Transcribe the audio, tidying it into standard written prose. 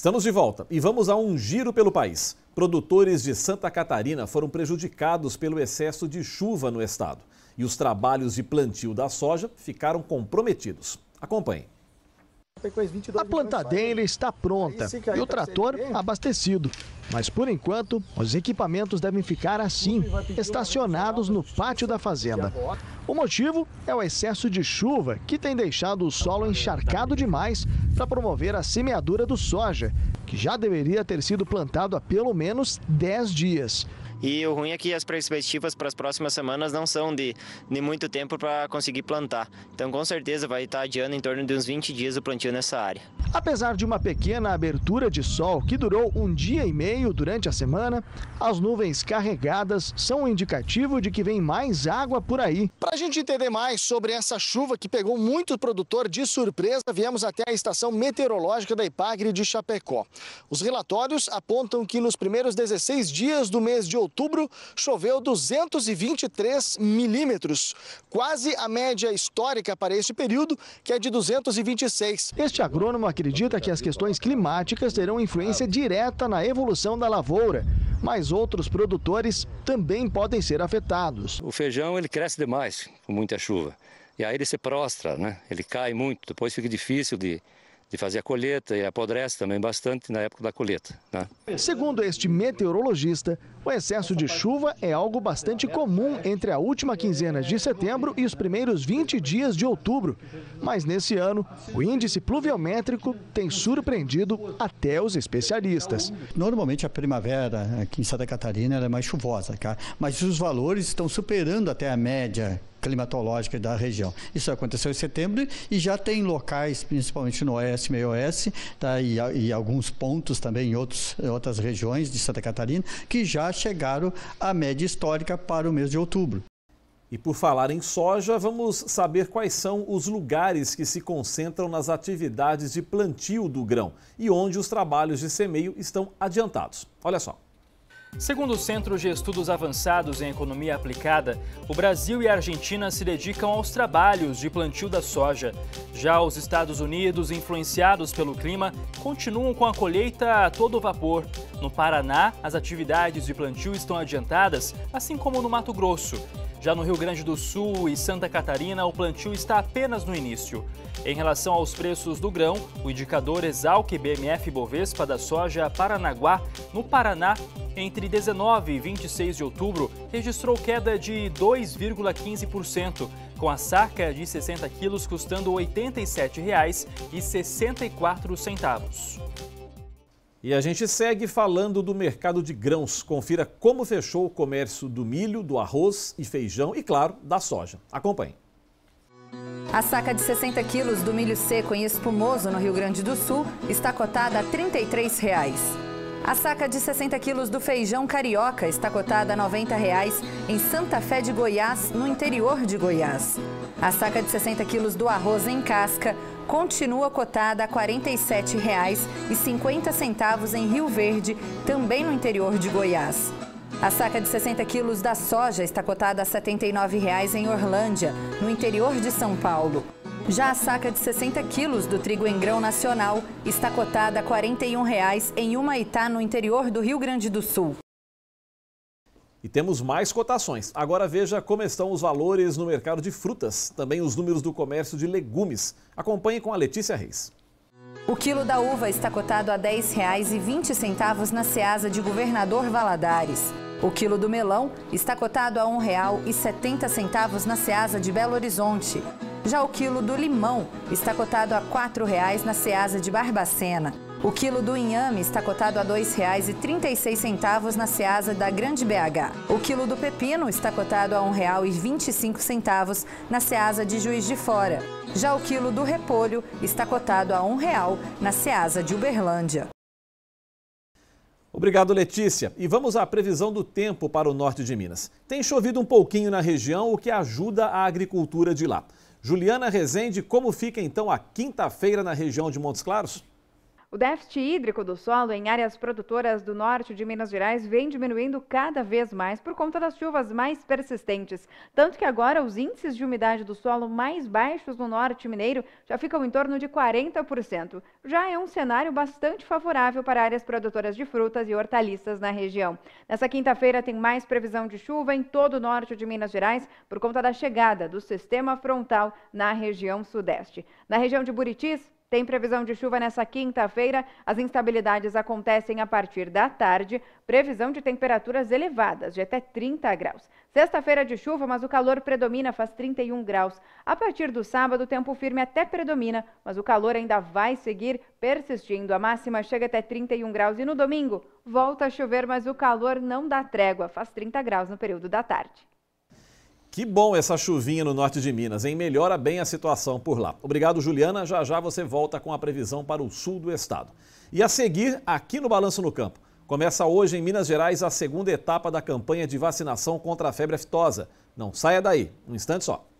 Estamos de volta e vamos a um giro pelo país. Produtores de Santa Catarina foram prejudicados pelo excesso de chuva no estado. E os trabalhos de plantio da soja ficaram comprometidos. Acompanhe. A plantadeira está pronta e o trator abastecido. Mas, por enquanto, os equipamentos devem ficar assim, estacionados no pátio da fazenda. O motivo é o excesso de chuva, que tem deixado o solo encharcado demais para promover a semeadura do soja, que já deveria ter sido plantado há pelo menos 10 dias. E o ruim é que as perspectivas para as próximas semanas não são de muito tempo para conseguir plantar. Então, com certeza, vai estar adiando em torno de uns 20 dias o plantio nessa área. Apesar de uma pequena abertura de sol que durou um dia e meio durante a semana, as nuvens carregadas são um indicativo de que vem mais água por aí. Para a gente entender mais sobre essa chuva que pegou muito produtor de surpresa, viemos até a estação meteorológica da Ipagre de Chapecó. Os relatórios apontam que nos primeiros 16 dias do mês de outubro choveu 223 milímetros, quase a média histórica para esse período, que é de 226. Este agrônomo acredita que as questões climáticas terão influência direta na evolução da lavoura, mas outros produtores também podem ser afetados. O feijão ele cresce demais com muita chuva e aí ele se prostra, né? Ele cai muito, depois fica difícil de fazer a colheita e apodrece também bastante na época da colheita, né? Segundo este meteorologista, o excesso de chuva é algo bastante comum entre a última quinzena de setembro e os primeiros 20 dias de outubro. Mas nesse ano, o índice pluviométrico tem surpreendido até os especialistas. Normalmente a primavera aqui em Santa Catarina ela é mais chuvosa, tá? Mas os valores estão superando até a média climatológica da região. Isso aconteceu em setembro e já tem locais, principalmente no oeste, meio oeste, tá? e alguns pontos também em outras regiões de Santa Catarina, que já chegaram à média histórica para o mês de outubro. E por falar em soja, vamos saber quais são os lugares que se concentram nas atividades de plantio do grão e onde os trabalhos de semeio estão adiantados. Olha só. Segundo o Centro de Estudos Avançados em Economia Aplicada, o Brasil e a Argentina se dedicam aos trabalhos de plantio da soja. Já os Estados Unidos, influenciados pelo clima, continuam com a colheita a todo vapor. No Paraná, as atividades de plantio estão adiantadas, assim como no Mato Grosso. Já no Rio Grande do Sul e Santa Catarina, o plantio está apenas no início. Em relação aos preços do grão, o indicador Exalc BMF-Bovespa da soja Paranaguá, no Paraná, entre 19 e 26 de outubro, registrou queda de 2,15%, com a saca de 60 quilos custando R$ 87,64. E a gente segue falando do mercado de grãos. Confira como fechou o comércio do milho, do arroz e feijão e, claro, da soja. Acompanhe. A saca de 60 quilos do milho seco em Espumoso, no Rio Grande do Sul, está cotada a R$ 33,00. A saca de 60 quilos do feijão carioca está cotada a R$ 90,00 em Santa Fé de Goiás, no interior de Goiás. A saca de 60 quilos do arroz em casca continua cotada a R$ 47,50 em Rio Verde, também no interior de Goiás. A saca de 60 quilos da soja está cotada a R$ 79,00 em Orlândia, no interior de São Paulo. Já a saca de 60 quilos do trigo em grão nacional está cotada a R$ 41,00 em Humaitá, no interior do Rio Grande do Sul. E temos mais cotações. Agora veja como estão os valores no mercado de frutas, também os números do comércio de legumes. Acompanhe com a Letícia Reis. O quilo da uva está cotado a R$ 10,20 na Ceasa de Governador Valadares. O quilo do melão está cotado a R$ 1,70 na Ceasa de Belo Horizonte. Já o quilo do limão está cotado a R$ 4,00 na Ceasa de Barbacena. O quilo do inhame está cotado a R$ 2,36 na Ceasa da Grande BH. O quilo do pepino está cotado a R$ 1,25 na Ceasa de Juiz de Fora. Já o quilo do repolho está cotado a R$ 1,00 na Ceasa de Uberlândia. Obrigado, Letícia. E vamos à previsão do tempo para o norte de Minas. Tem chovido um pouquinho na região, o que ajuda a agricultura de lá. Juliana Rezende, como fica então a quinta-feira na região de Montes Claros? O déficit hídrico do solo em áreas produtoras do norte de Minas Gerais vem diminuindo cada vez mais por conta das chuvas mais persistentes. Tanto que agora os índices de umidade do solo mais baixos no norte mineiro já ficam em torno de 40%. Já é um cenário bastante favorável para áreas produtoras de frutas e hortaliças na região. Nessa quinta-feira tem mais previsão de chuva em todo o norte de Minas Gerais por conta da chegada do sistema frontal na região sudeste. Na região de Buritis, tem previsão de chuva nessa quinta-feira. As instabilidades acontecem a partir da tarde. Previsão de temperaturas elevadas, de até 30 graus. Sexta-feira de chuva, mas o calor predomina, faz 31 graus. A partir do sábado, o tempo firme até predomina, mas o calor ainda vai seguir persistindo. A máxima chega até 31 graus. E no domingo, volta a chover, mas o calor não dá trégua. Faz 30 graus no período da tarde. Que bom essa chuvinha no norte de Minas, hein? Melhora bem a situação por lá. Obrigado, Juliana. Já já você volta com a previsão para o sul do estado. E a seguir, aqui no Balanço no Campo. Começa hoje em Minas Gerais a segunda etapa da campanha de vacinação contra a febre aftosa. Não saia daí, um instante só.